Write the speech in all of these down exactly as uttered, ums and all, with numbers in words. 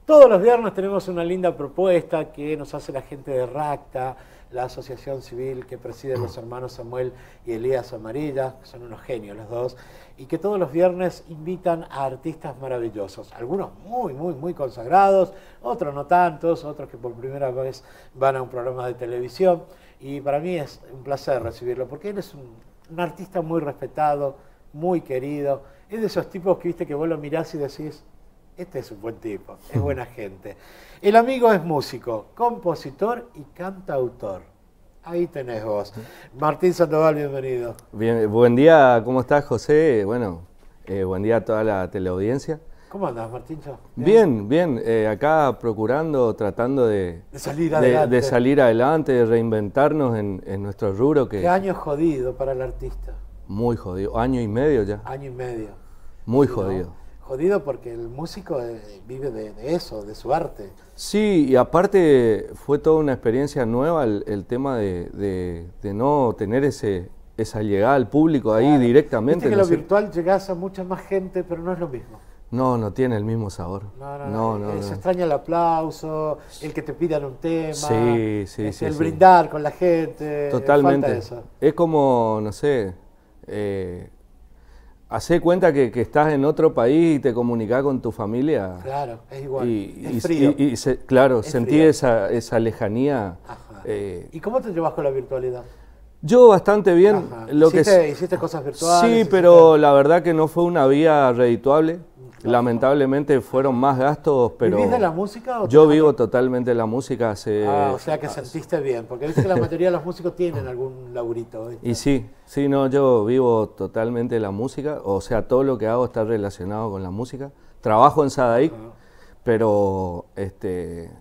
Todos los viernes tenemos una linda propuesta que nos hace la gente de RACTA, la asociación civil que presiden los hermanos Samuel y Elías Amarilla, que son unos genios los dos, y que todos los viernes invitan a artistas maravillosos, algunos muy, muy, muy consagrados, otros no tantos, otros que por primera vez van a un programa de televisión, y para mí es un placer recibirlo, porque él es un, un artista muy respetado, muy querido, es de esos tipos que viste que vos lo mirás y decís, este es un buen tipo, es buena gente. El amigo es músico, compositor y cantautor. Ahí tenés vos. Martín Sandoval, bienvenido. Bien, buen día, ¿cómo estás, José? Bueno, eh, buen día a toda la teleaudiencia. ¿Cómo andás, Martín? Bien, bien, bien eh, acá procurando, tratando de, de, salir, de, adelante. de salir adelante, de reinventarnos en, en nuestro rubro. Que ¿Qué año jodido para el artista? Muy jodido, año y medio ya. Año y medio. Muy sí, jodido. ¿no? Jodido porque el músico vive de, de eso, de su arte. Sí, y aparte fue toda una experiencia nueva el, el tema de, de, de no tener ese, esa llegada al público ahí claro. directamente. Viste que no lo sé. virtual llegás a mucha más gente, pero no es lo mismo. No, no tiene el mismo sabor. No, no, no. no, no, no Se no. extraña el aplauso, el que te pidan un tema, sí, sí, el, sí, el sí. brindar con la gente. Totalmente. Falta eso. Es como, no sé... Eh, Hacé cuenta que, que estás en otro país y te comunicás con tu familia. Claro, es igual. Y, es y, frío. Y, y se, claro, es sentí frío. esa, esa lejanía. Eh, ¿Y cómo te llevas con la virtualidad? Yo bastante bien. Lo ¿Hiciste, que, ¿Hiciste cosas virtuales? Sí, pero la verdad que no fue una vía redituable. Claro. Lamentablemente fueron más gastos, pero... ¿Vivís de la música? O yo vivo totalmente de la música hace... Ah, o sea que sentiste bien, porque viste que la mayoría de los músicos tienen algún laburito. ¿Viste? Y sí, sí, no, yo vivo totalmente de la música, o sea, todo lo que hago está relacionado con la música. Trabajo en Sadaic, uh-huh. pero este,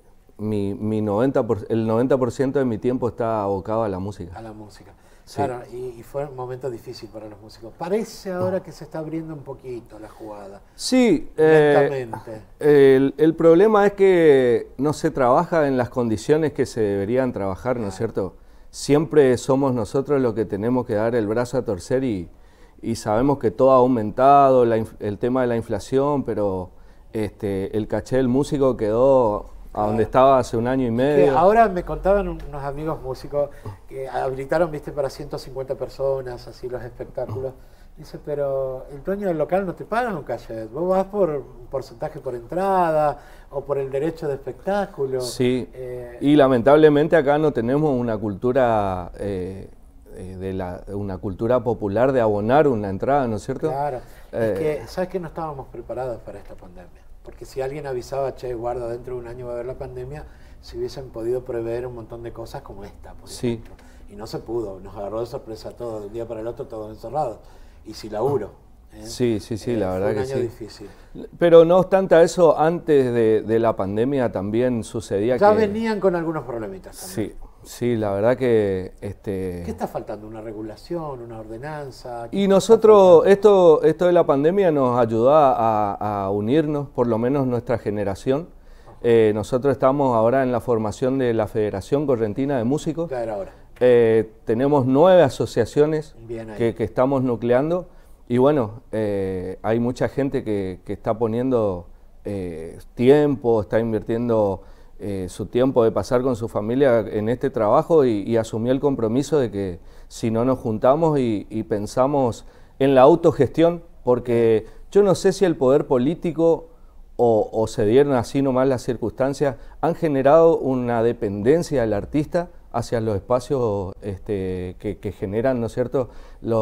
mi, mi noventa por, el noventa por ciento de mi tiempo está abocado a la música. A la música. Sí. Claro, y, y fue un momento difícil para los músicos. Parece ahora que se está abriendo un poquito la jugada. Sí, eh, el, el problema es que no se trabaja en las condiciones que se deberían trabajar, ¿no es cierto? Siempre somos nosotros los que tenemos que dar el brazo a torcer y, y sabemos que todo ha aumentado, la, el tema de la inflación, pero este, el caché del músico quedó... a donde estaba hace un año y medio. Que ahora me contaban unos amigos músicos que habilitaron, viste, para ciento cincuenta personas, así los espectáculos. Dice, pero el dueño del local no te paga un cachet, vos vas por un porcentaje por entrada o por el derecho de espectáculo. Sí, eh, y lamentablemente acá no tenemos una cultura eh, de la, una cultura popular de abonar una entrada, ¿no es cierto? Claro, eh, es que, ¿sabes qué? No estábamos preparados para esta pandemia. Porque si alguien avisaba, che, guarda, dentro de un año va a haber la pandemia, se hubiesen podido prever un montón de cosas como esta, por sí. ejemplo. Y no se pudo, nos agarró de sorpresa todo, de un día para el otro, todos encerrados. Y sin laburo. ¿eh? Sí, sí, sí, eh, la verdad fue un que año sí. difícil. Pero no obstante a eso, antes de, de la pandemia también sucedía ya que... Ya venían con algunos problemitas también. Sí, sí, la verdad que... Este... ¿Qué está faltando? ¿Una regulación, una ordenanza? Y nosotros, esto, esto de la pandemia nos ayudó a, a unirnos, por lo menos nuestra generación. Eh, nosotros estamos ahora en la formación de la Federación Correntina de Músicos. Ya era hora. Eh, tenemos nueve asociaciones que, que estamos nucleando y bueno, eh, hay mucha gente que, que está poniendo eh, tiempo, está invirtiendo eh, su tiempo de pasar con su familia en este trabajo y, y asumió el compromiso de que si no nos juntamos y, y pensamos en la autogestión, porque yo no sé si el poder político o, o se dieron así nomás las circunstancias, han generado una dependencia del artista hacia los espacios este, que, que generan, ¿no es cierto?,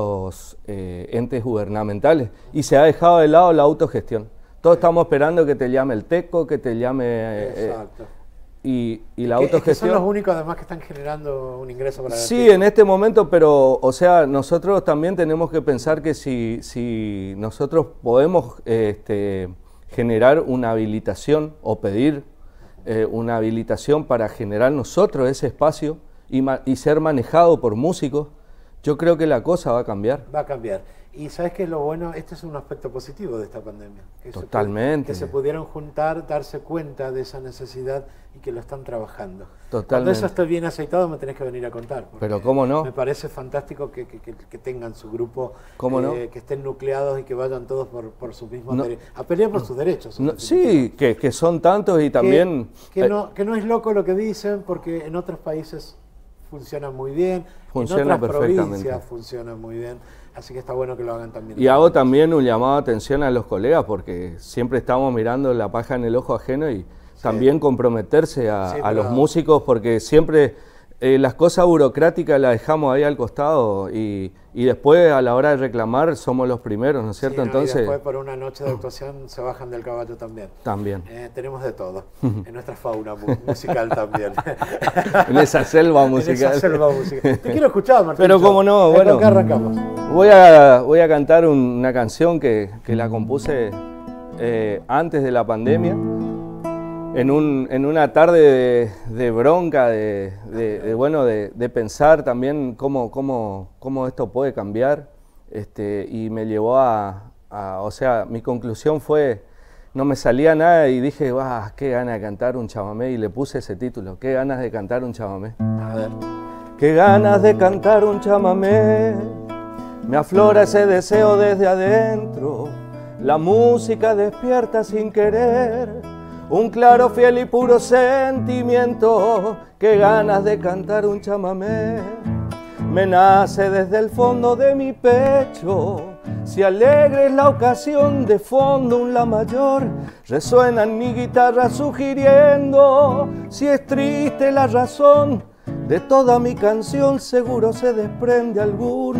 los eh, entes gubernamentales, y se ha dejado de lado la autogestión. Todos estamos esperando que te llame el TECO, que te llame... Eh, Exacto. Y, y la que, autogestión... Es que son los únicos además que están generando un ingreso para el Sí, artista. En este momento, pero, o sea, nosotros también tenemos que pensar que si, si nosotros podemos este, generar una habilitación o pedir Eh, una habilitación para generar nosotros ese espacio y, y ser manejado por músicos, yo creo que la cosa va a cambiar. Va a cambiar. Y sabes que lo bueno, este es un aspecto positivo de esta pandemia. Que Totalmente. Se, que se pudieron juntar, darse cuenta de esa necesidad y que lo están trabajando. Totalmente. Cuando eso esté bien aceitado me tenés que venir a contar. Pero cómo no. Me parece fantástico que, que, que, que tengan su grupo, ¿Cómo no? eh, que estén nucleados y que vayan todos por, por sus mismos no. derechos. A pelear por sus derechos. No, sí, que, que son tantos y también... Que, que, no, que no es loco lo que dicen, porque en otros países funciona muy bien, funciona en otras perfectamente. provincias funciona muy bien. Así que está bueno que lo hagan también. Y hago también un llamado de atención a los colegas, porque siempre estamos mirando la paja en el ojo ajeno y sí. también comprometerse a, sí, a los músicos, porque siempre eh, las cosas burocráticas las dejamos ahí al costado y, y después a la hora de reclamar somos los primeros, ¿no es cierto? Sí, no, Entonces, y después por una noche de actuación se bajan del caballo también. También. Eh, tenemos de todo, en nuestra fauna mu musical también. En esa selva musical. En esa selva musical. Te quiero escuchar, Martín. Pero cómo no, bueno. ¿Con qué arrancamos? Voy a, voy a cantar un, una canción que, que la compuse eh, antes de la pandemia. En, un, en una tarde de, de bronca, de, de, de, bueno, de, de pensar también cómo, cómo, cómo esto puede cambiar, este, y me llevó a, a, o sea, mi conclusión fue, no me salía nada y dije, ah, qué ganas de cantar un chamamé, y le puse ese título, qué ganas de cantar un chamamé. A ver. Qué ganas de cantar un chamamé, me aflora ese deseo desde adentro, la música despierta sin querer, un claro, fiel y puro sentimiento, qué ganas de cantar un chamamé, me nace desde el fondo de mi pecho, si alegre es la ocasión, de fondo un la mayor, resuena en mi guitarra sugiriendo, si es triste la razón, de toda mi canción seguro se desprende algún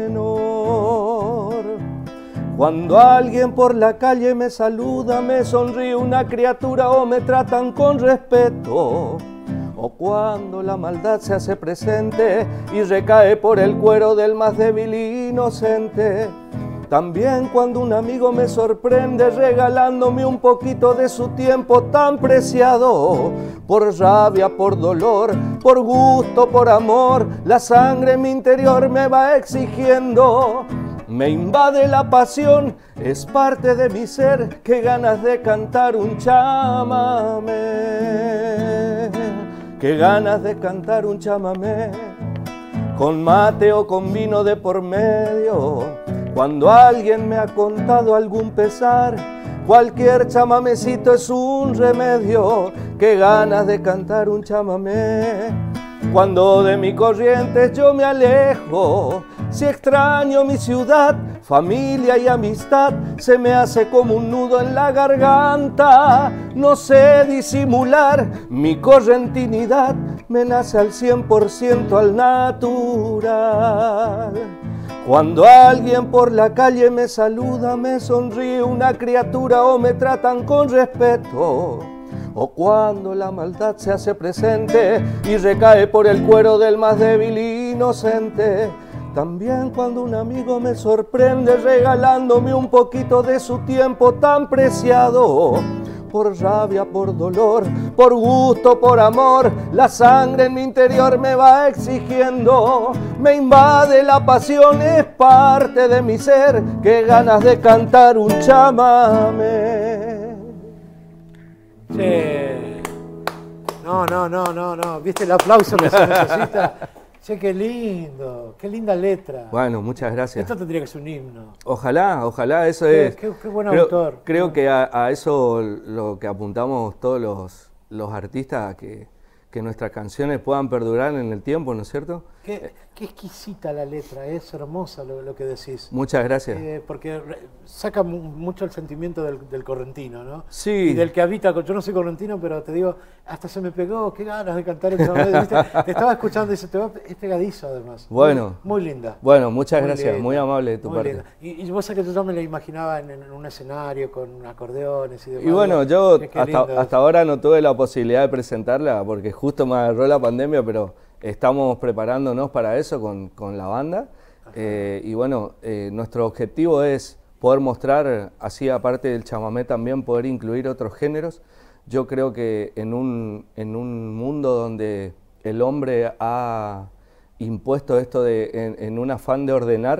menor. Cuando alguien por la calle me saluda, me sonríe una criatura o me tratan con respeto, o cuando la maldad se hace presente y recae por el cuero del más débil e inocente, también cuando un amigo me sorprende regalándome un poquito de su tiempo tan preciado, por rabia, por dolor, por gusto, por amor, la sangre en mi interior me va exigiendo. Me invade la pasión, es parte de mi ser, qué ganas de cantar un chamamé, qué ganas de cantar un chamamé, con mate o con vino de por medio, cuando alguien me ha contado algún pesar, cualquier chamamecito es un remedio, qué ganas de cantar un chamamé, cuando de mi corriente yo me alejo, si extraño mi ciudad, familia y amistad, se me hace como un nudo en la garganta. No sé disimular mi correntinidad, me nace al cien por ciento al natural. Cuando alguien por la calle me saluda, me sonríe una criatura o me tratan con respeto, o cuando la maldad se hace presente y recae por el cuero del más débil e inocente, también cuando un amigo me sorprende regalándome un poquito de su tiempo tan preciado, por rabia, por dolor, por gusto, por amor, la sangre en mi interior me va exigiendo, me invade la pasión, es parte de mi ser, qué ganas de cantar un chamamé. Che. No, no, no, no, no, ¿viste el aplauso que se necesita? Che, qué lindo, qué linda letra. Bueno, muchas gracias. Esto tendría que ser un himno. Ojalá, ojalá, eso qué, es. Qué, qué buen creo, autor. Creo que a, a eso lo que apuntamos todos los, los artistas, que, que nuestras canciones puedan perdurar en el tiempo, ¿no es cierto? Qué, qué exquisita la letra, es hermosa lo, lo que decís. Muchas gracias. Eh, porque saca mu mucho el sentimiento del, del correntino, ¿no? Sí. Y del que habita, yo no soy correntino, pero te digo, hasta se me pegó, qué ganas de cantar el chamamé. Te estaba escuchando y se te va, es pegadizo además. Bueno. Muy, muy linda. Bueno, muchas muy gracias, linda, muy amable de tu muy parte. Y, y vos sabés que yo me la imaginaba en, en un escenario con acordeones y demás. Y bueno, yo qué, qué hasta, hasta ahora no tuve la posibilidad de presentarla porque justo me agarró la pandemia, pero estamos preparándonos para eso con, con la banda. Eh, y bueno, eh, nuestro objetivo es poder mostrar, así aparte del chamamé también, poder incluir otros géneros. Yo creo que en un, en un mundo donde el hombre ha impuesto esto de, en, en un afán de ordenar,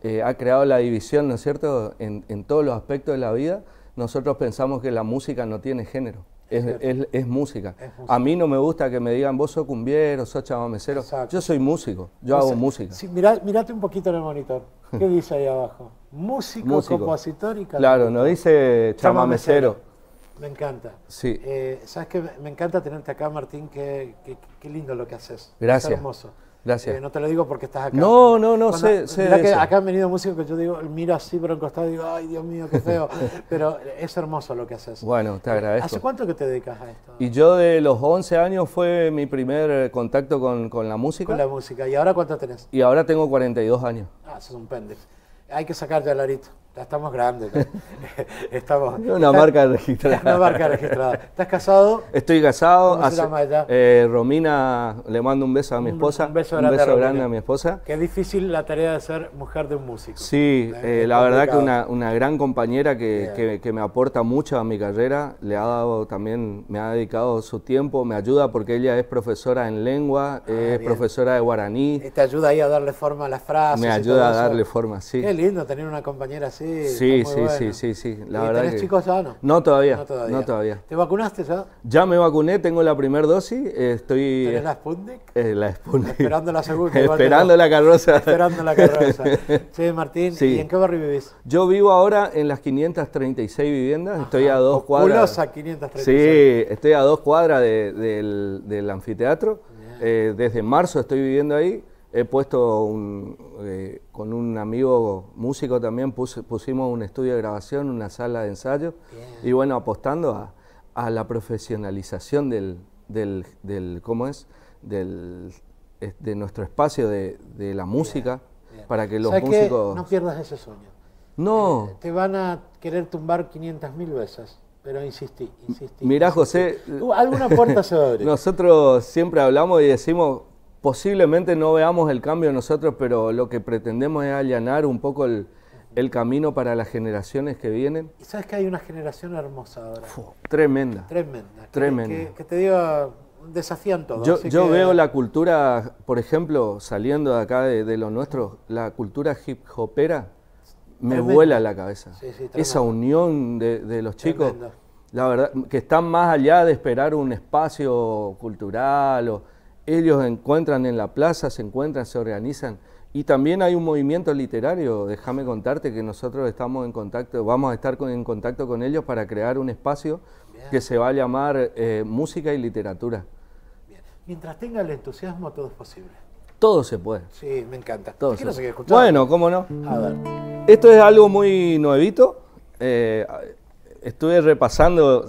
eh, ha creado la división, ¿no es cierto?, en, en todos los aspectos de la vida. Nosotros pensamos que la música no tiene género, es, es, es, es, música. es música. A mí no me gusta que me digan, vos sos cumbiero, sos chamamecero. Exacto. Yo soy músico, yo hago música. Sí, mirá, mirate un poquito en el monitor, ¿qué dice ahí abajo? Músico, músico. compositor y cantante. Claro, no dice chamamecero. chamamecero. Me encanta. Sí. Eh, Sabes que me encanta tenerte acá, Martín, qué, qué, qué lindo lo que haces. Gracias. Es hermoso. Gracias. Eh, no te lo digo porque estás acá. No, no, no, Cuando, sé, sé que eso. Acá han venido músicos que yo digo, miro así por un costado y digo, ay, Dios mío, qué feo. Pero es hermoso lo que haces. Bueno, te agradezco. ¿Hace cuánto que te dedicas a esto? Y yo de los once años fue mi primer contacto con, con la música. Con la música. ¿Y ahora cuánto tenés? Y ahora tengo cuarenta y dos años. Ah, sos un pendex. Hay que sacar ya el arito. Ya estamos grandes. ¿no? estamos, una está, marca registrada. Una marca registrada. ¿Estás casado? Estoy casado. ¿Cómo hace, se llama ella? Eh, Romina, le mando un beso a mi esposa. Un, un beso, grande, un beso a grande a mi esposa. Qué difícil la tarea de ser mujer de un músico. Sí, eh, la verdad que una, una gran compañera que, que, que me aporta mucho a mi carrera. Le ha dado también, me ha dedicado su tiempo, me ayuda porque ella es profesora en lengua, ah, es bien. profesora de guaraní. ¿Te ayuda ahí a darle forma a las frases? Me ayuda a darle forma, sí. Qué lindo tener una compañera así. Sí, sí, bueno. sí, sí, sí. La ¿Y verdad tenés que... chicos ya no? No todavía, no todavía. No todavía. ¿Te vacunaste ya? Ya me vacuné, tengo la primera dosis. Estoy... ¿Tenés la Sputnik? Eh, la Sputnik. Esperando la segunda. Esperando la carroza. Esperando la carroza. Sí, Martín, sí. ¿Y en qué barrio vivís? Yo vivo ahora en las quinientas treinta y seis viviendas. Ajá. Estoy a dos cuadras. quinientas treinta y seis. Sí, estoy a dos cuadras de, de, del, del anfiteatro. Eh, desde marzo estoy viviendo ahí. He puesto, un, eh, con un amigo músico también, puse, pusimos un estudio de grabación, una sala de ensayo. Bien. Y bueno, apostando a, a la profesionalización del, del, del, ¿cómo es? Del, de nuestro espacio de, de la música, bien, bien. Para que los ¿Sabes músicos... qué? No pierdas ese sueño. No. Eh, te van a querer tumbar quinientas mil veces. Pero insistí, insistí. Mirá, José... Uh, alguna puerta se va a abrir. Nosotros siempre hablamos y decimos... Posiblemente no veamos el cambio nosotros, pero lo que pretendemos es allanar un poco el, el camino para las generaciones que vienen. Y sabes que hay una generación hermosa ahora. Uf, tremenda. Tremenda. Tremenda. Que, que, que te diga, desafían todo. Yo, yo que... veo la cultura, por ejemplo, saliendo de acá de, de lo nuestro, la cultura hip hopera me tremenda. Vuela la cabeza. Sí, sí, esa unión de, de los chicos, tremenda. La verdad, que están más allá de esperar un espacio cultural o... Ellos encuentran en la plaza, se encuentran, se organizan. Y también hay un movimiento literario, déjame contarte que nosotros estamos en contacto, vamos a estar con, en contacto con ellos para crear un espacio Bien. Que se va a llamar eh, Música y Literatura. Bien. Mientras tenga el entusiasmo, todo es posible. Todo se puede. Sí, me encanta. Todo ¿Quiero se seguir escuchando? Bueno, cómo no. A ver. Esto es algo muy nuevito. Eh, estuve repasando...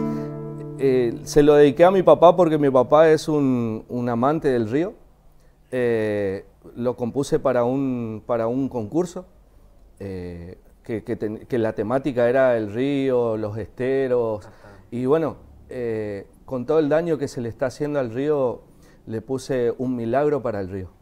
Eh, se lo dediqué a mi papá porque mi papá es un, un amante del río. Eh, lo compuse para un, para un concurso, eh, que, que, ten, que la temática era el río, los esteros. Ajá. Y bueno, eh, con todo el daño que se le está haciendo al río, le puse un milagro para el río.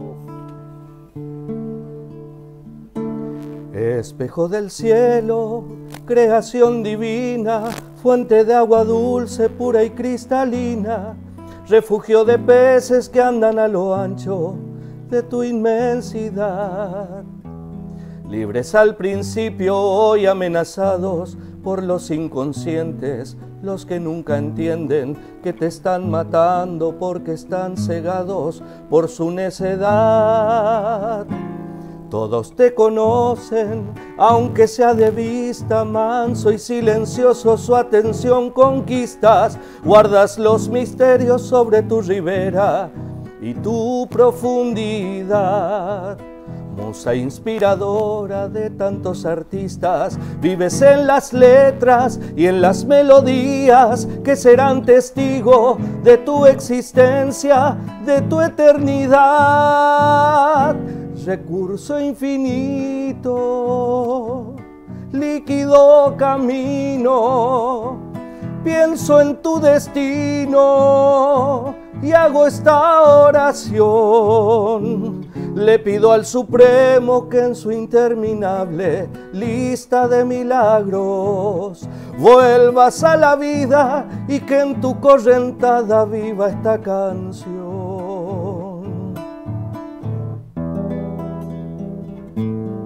Espejo del cielo, creación divina, fuente de agua dulce, pura y cristalina, refugio de peces que andan a lo ancho de tu inmensidad. Libres al principio, hoy amenazados por los inconscientes, los que nunca entienden que te están matando porque están cegados por su necedad. Todos te conocen, aunque sea de vista, manso y silencioso su atención conquistas. Guardas los misterios sobre tu ribera y tu profundidad. Musa inspiradora de tantos artistas, vives en las letras y en las melodías que serán testigo de tu existencia, de tu eternidad. Recurso infinito, líquido camino, pienso en tu destino y hago esta oración. Le pido al Supremo que en su interminable lista de milagros vuelvas a la vida y que en tu correntada viva esta canción.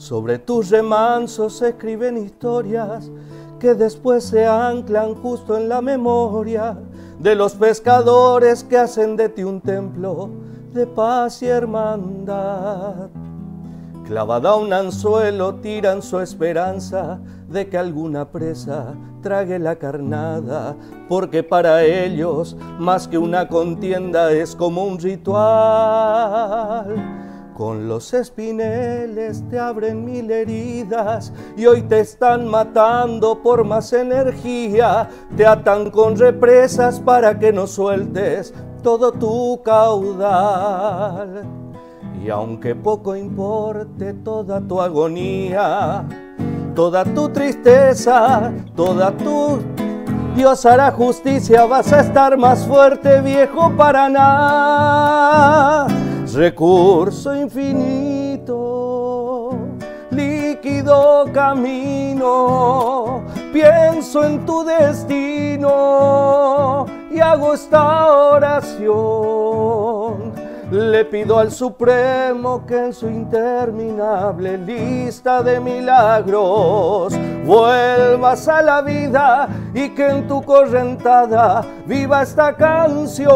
Sobre tus remansos se escriben historias que después se anclan justo en la memoria de los pescadores que hacen de ti un templo de paz y hermandad. Clavada a un anzuelo tiran su esperanza de que alguna presa trague la carnada, porque para ellos más que una contienda es como un ritual. Con los espineles te abren mil heridas y hoy te están matando por más energía. Te atan con represas para que no sueltes todo tu caudal. Y aunque poco importe toda tu agonía, toda tu tristeza, toda tu... Dios hará justicia, vas a estar más fuerte, viejo Paraná. Recurso infinito, líquido camino, pienso en tu destino y hago esta oración. Le pido al Supremo que en su interminable lista de milagros vuelvas a la vida y que en tu correntada viva esta canción.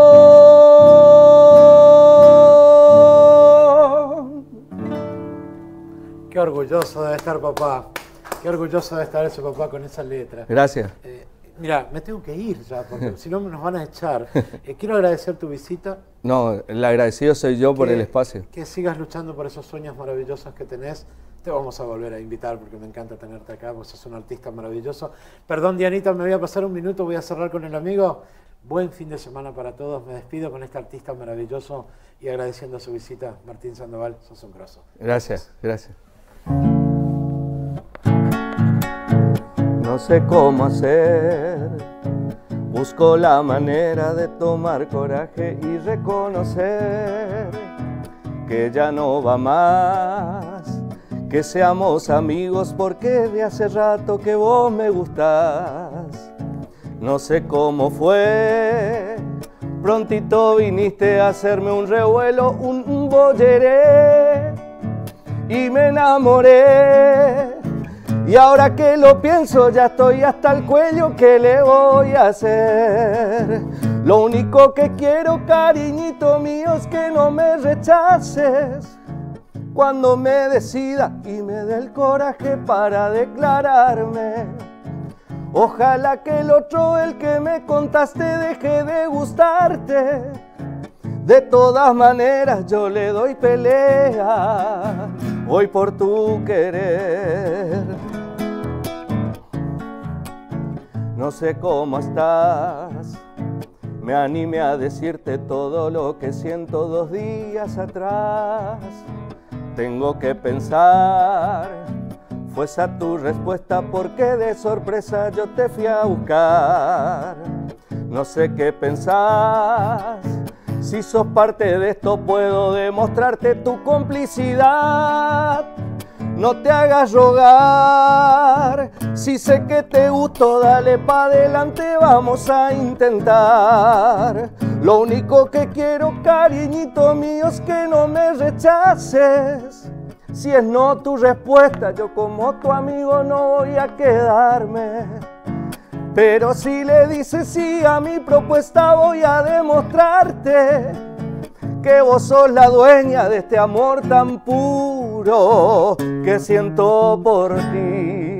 Qué orgulloso debe estar papá, qué orgulloso debe estar ese papá con esa letra. Gracias. Eh, mira, me tengo que ir ya, porque si no nos van a echar. Eh, quiero agradecer tu visita. No, el agradecido soy yo por que, el espacio. Que sigas luchando por esos sueños maravillosos que tenés. Te vamos a volver a invitar porque me encanta tenerte acá, vos sos un artista maravilloso. Perdón, Dianita, me voy a pasar un minuto, voy a cerrar con el amigo. Buen fin de semana para todos. Me despido con este artista maravilloso y agradeciendo su visita. Martín Sandoval, sos un grosso. Gracias, gracias. No sé cómo hacer, busco la manera de tomar coraje y reconocer que ya no va más, que seamos amigos porque de hace rato que vos me gustás. No sé cómo fue, prontito viniste a hacerme un revuelo, un, un bolleré y me enamoré. Y ahora que lo pienso ya estoy hasta el cuello, ¿qué le voy a hacer? Lo único que quiero, cariñito mío, es que no me rechaces cuando me decida y me dé el coraje para declararme. Ojalá que el otro, el que me contaste, deje de gustarte. De todas maneras yo le doy pelea hoy por tu querer. No sé cómo estás, me animé a decirte todo lo que siento dos días atrás. Tengo que pensar, fue esa tu respuesta porque de sorpresa yo te fui a buscar. No sé qué pensás, si sos parte de esto puedo demostrarte tu complicidad. No te hagas rogar, si sé que te gustó, dale pa' adelante, vamos a intentar. Lo único que quiero, cariñito mío, es que no me rechaces. Si es no tu respuesta, yo como tu amigo no voy a quedarme. Pero si le dices sí a mi propuesta, voy a demostrarte que vos sos la dueña de este amor tan puro que siento por ti.